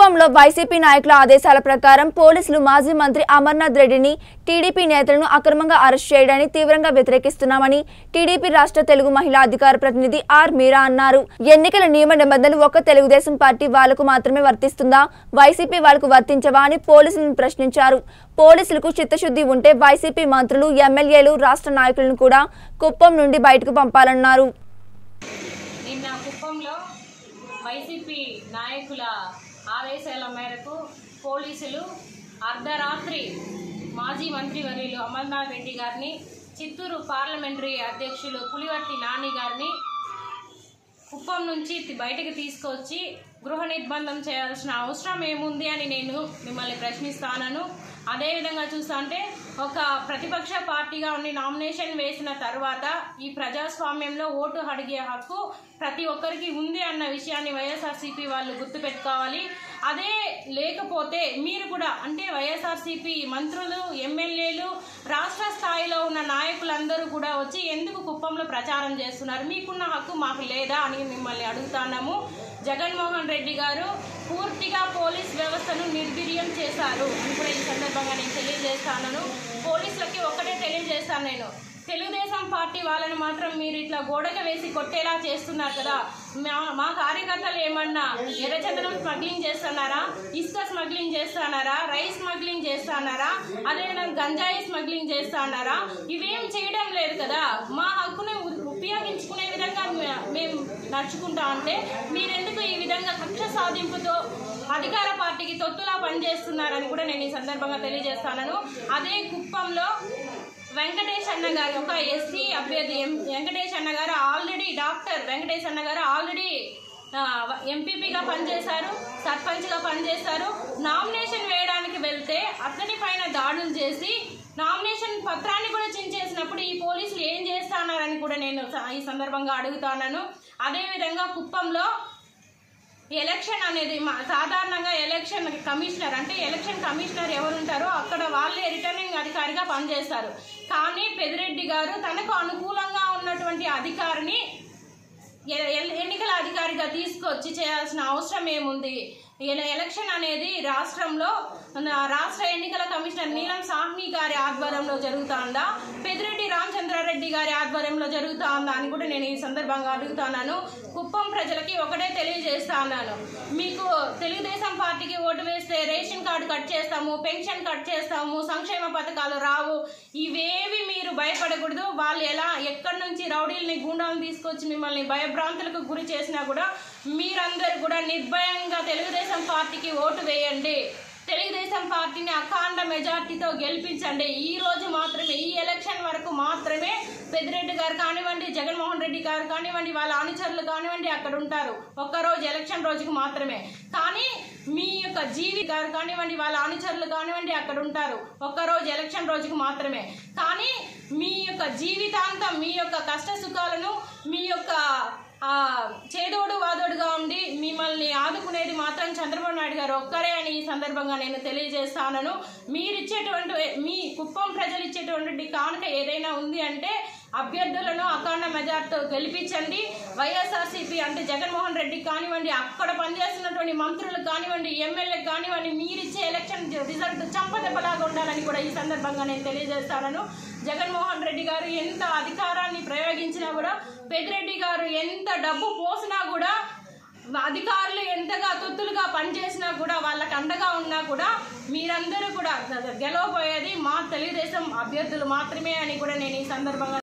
కుప్పంలో వైసీపీ నాయకుల ఆదేశాల ప్రకారం పోలీసులు మాజీ మంత్రి అమర్నాథ్ రెడ్డిని టీడీపీ నేతలను అక్రమంగా అరెస్ట్ చేయడాన్ని తీవ్రంగా వ్యతిరేకిస్తున్నామని టీడీపీ రాష్ట్ర తెలుగు మహిళా అధికార ప్రతినిధి ఆర్ మీరా అన్నారు. ఎన్నికల నియమ నిబంధనలు ఒక్క తెలుగుదేశం పార్టీ వాళ్లకు మాత్రమే వర్తిస్తుందా, వైసీపీ వాళ్లకు వర్తించవా అని పోలీసులను ప్రశ్నించారు. పోలీసులకు చిత్తశుద్ధి ఉంటే వైసీపీ మంత్రులు, ఎమ్మెల్యేలు, రాష్ట్ర నాయకులను కూడా కుప్పం నుండి బయటకు పంపాలన్నారు. వైసీపీ నాయకుల ఆదేశాల మేరకు పోలీసులు అర్ధరాత్రి మాజీ మంత్రివర్యులు అమర్నాథ్ రెడ్డి గారిని, చిత్తూరు పార్లమెంటరీ అధ్యక్షులు పులివర్తి నాని గారిని కుప్పం నుంచి బయటకు తీసుకొచ్చి గృహ నిర్బంధం చేయాల్సిన అవసరం ఏముంది అని నేను మిమ్మల్ని ప్రశ్నిస్తాను. అదేవిధంగా చూస్తుంటే ఒక ప్రతిపక్ష పార్టీగా ఉండి నామినేషన్ వేసిన తర్వాత ఈ ప్రజాస్వామ్యంలో ఓటు అడిగే హక్కు ప్రతి ఒక్కరికి ఉంది అన్న విషయాన్ని వైఎస్ఆర్సీపీ వాళ్ళు గుర్తుపెట్టుకోవాలి. అదే లేకపోతే మీరు కూడా అంటే వైఎస్ఆర్సీపీ మంత్రులు, ఎమ్మెల్యేలు, రాష్ట్ర స్థాయిలో ఉన్న నాయకులందరూ కూడా వచ్చి ఎందుకు కుప్పంలో ప్రచారం చేస్తున్నారు, మీకున్న హక్కు మాకు లేదా అని మిమ్మల్ని అడుగుతున్నాము. జగన్మోహన్ రెడ్డి గారు పూర్తిగా పోలీస్ వ్యవస్థను నిర్వీర్యం చేశారు అని కూడా ఈ సందర్భంగా నేను తెలియజేస్తాను. పోలీసులకి ఒక్కటే తెలియజేస్తాను, నేను తెలుగుదేశం పార్టీ వాళ్ళని మాత్రం మీరు ఇట్లా గోడగా వేసి కొట్టేలా చేస్తున్నారు కదా. మా కార్యకర్తలు ఏమన్నా ఎర్రచందనం స్మగ్లింగ్ చేస్తున్నారా, ఇసుక స్మగ్లింగ్ చేస్తున్నారా, రైస్ స్మగ్లింగ్ చేస్తున్నారా, అదేవిధంగా గంజాయి స్మగ్లింగ్ చేస్తున్నారా? ఇవేం చేయడం లేదు కదా. మా హక్కును ఉపయోగించుకునే విధంగా మేము నడుచుకుంటా ఉంటే మీరెందుకు ఈ విధంగా కక్ష సాధింపుతో అధికార పార్టీకి తొత్తులా పనిచేస్తున్నారని కూడా నేను ఈ సందర్భంగా తెలియజేస్తాను. అదే కుప్పంలో వెంకటేష్ అన్న గారు ఒక ఎస్సీ అభ్యర్థి వెంకటేష్ అన్న గారు ఆల్రెడీ డాక్టర్ వెంకటేష్ అన్న గారు ఆల్రెడీ ఎంపీపీగా పనిచేశారు, సర్పంచ్గా పనిచేశారు. నామినేషన్ వేయడానికి వెళ్తే అతని పైన దాడులు చేసి నామినేషన్ పత్రాన్ని కూడా చించేసినప్పుడు ఈ పోలీసులు ఏం చేస్తున్నారని కూడా నేను ఈ సందర్భంగా అడుగుతాను. అదేవిధంగా కుప్పంలో ఎలక్షన్ అనేది సాధారణంగా ఎలక్షన్ కమిషనర్ అంటే ఎలక్షన్ కమిషనర్ ఎవరు ఉంటారో అక్కడ వాళ్ళే రిటర్నింగ్ అధికారిగా పనిచేస్తారు. కానీ పెద్దిరెడ్డి గారు తనకు అనుకూలంగా ఉన్నటువంటి అధికారిని ఎన్నికల అధికారిగా తీసుకొచ్చి చేయాల్సిన అవసరం ఏముంది? ఎలక్షన్ అనేది రాష్ట్రంలో రాష్ట్ర ఎన్నికల కమిషనర్ నీలం సాహ్ని గారి ఆధ్వర్యంలో జరుగుతుందా, పెద్దిరెడ్డి రామచంద్రారెడ్డి గారి ఆధ్వర్యంలో జరుగుతుందా అని కూడా నేను ఈ సందర్భంగా అడుగుతున్నాను. కుప్పం ప్రజలకి ఒకటే తెలియజేస్తున్నాను, మీకు తెలుగుదేశం పార్టీకి ఓటు వేస్తే రేషన్ కార్డు కట్ చేస్తాము, పెన్షన్ కట్ చేస్తాము, సంక్షేమ పథకాలు రావు, ఇవేవి మీరు భయపడకూడదు. వాళ్ళు ఎక్కడి నుంచి రౌడీల్ని, గూండాలను తీసుకొచ్చి మిమ్మల్ని భయభ్రాంతులకు గురి చేసినా కూడా మీరందరూ కూడా నిర్భయంగా తెలుగుదేశం పార్టీకి ఓటు వేయండి. తెలుగుదేశం పార్టీని అఖండ మెజార్టీతో గెలిపించండి. ఈ రోజు మాత్రమే, ఈ ఎలక్షన్ వరకు మాత్రమే పెద్దిరెడ్డి గారు కానివ్వండి, జగన్మోహన్ రెడ్డి గారు కానివ్వండి, వాళ్ళ అనుచరులు కానివ్వండి అక్కడ ఉంటారు. ఒక్కరోజు ఎలక్షన్ రోజుకు మాత్రమే. కానీ మీ యొక్క జీవి గారు కానివ్వండి, వాళ్ళ అనుచరులు కానివ్వండి అక్కడ ఉంటారు. ఒక్కరోజు ఎలక్షన్ రోజుకు మాత్రమే. కానీ మీ యొక్క జీవితాంతం మీ యొక్క కష్ట సుఖాలను, మీ యొక్క చేదోడు వాదోడుగా ఉండి మిమ్మల్ని ఆదుకునేది మాత్రం చంద్రబాబు నాయుడు గారు ఒక్కరే అని ఈ సందర్భంగా నేను తెలియజేస్తాను. మీరిచ్చేటువంటి, మీ కుప్పం ప్రజలు ఇచ్చేటువంటి కానుక ఏదైనా ఉంది అంటే అభ్యర్థులను అఖండ మెజార్టీతో గెలిపించండి. వైఎస్ఆర్సీపీ అంటే జగన్మోహన్ రెడ్డి కానివ్వండి, అక్కడ పనిచేస్తున్నటువంటి మంత్రులు కానివ్వండి, ఎమ్మెల్యేలు కానివ్వండి, మీరిచ్చే ఎలక్షన్ రిజల్ట్ చంపదెబ్బలాగా ఉండాలని కూడా ఈ సందర్భంగా నేను తెలియజేస్తాను. జగన్మోహన్ రెడ్డి గారు ఎంత అధికారాన్ని ప్రయోగించినా కూడా, పెద్దిరెడ్డి గారు ఎంత డబ్బు పోసినా కూడా, అధికారులు ఎంతగా తొత్తులుగా పనిచేసినా కూడా, వాళ్ళకి అండగా ఉన్నా కూడా మీరందరూ కూడా గెలవబోయేది మా తెలుగుదేశం అభ్యర్థులు మాత్రమే అని కూడా నేను ఈ సందర్భంగా